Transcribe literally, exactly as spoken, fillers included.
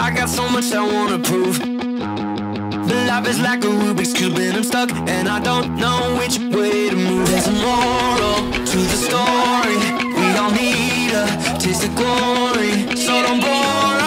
I got so much I wanna prove. But life is like a Rubik's Cube and I'm stuck, and I don't know which way to move. There's a moral to the story. We all need a taste of glory, so don't bore